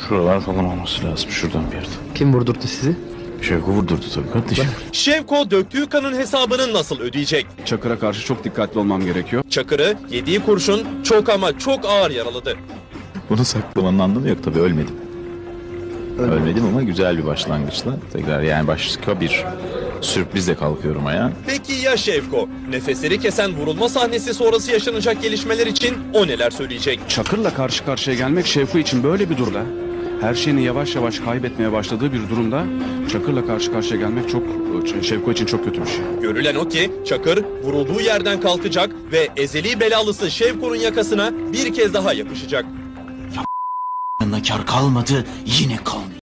Şuralar falan olması lazım. Şuradan bir yerden. Kim vurdurdu sizi? Şevko vurdurdu tabii kardeşim. Şevko döktüğü kanın hesabını nasıl ödeyecek? Çakır'a karşı çok dikkatli olmam gerekiyor. Çakır'ı yediği kurşun çok ama çok ağır yaraladı. Bunu saklamanın anlamı yok tabii, ölmedim. Ölmedim ama güzel bir başlangıçla. Tekrar yani başka bir sürprizle kalkıyorum ayağa. Peki ya Şevko? Nefesleri kesen vurulma sahnesi sonrası yaşanacak gelişmeler için o neler söyleyecek? Çakır'la karşı karşıya gelmek Şevko için böyle bir durumda, her şeyini yavaş yavaş kaybetmeye başladığı bir durumda Çakır'la karşı karşıya gelmek Şevko için çok kötü bir şey. Görülen o ki Çakır vurulduğu yerden kalkacak ve ezeli belalısı Şevko'nun yakasına bir kez daha yapışacak. Yanına kar kalmadı, yine kalmıyor.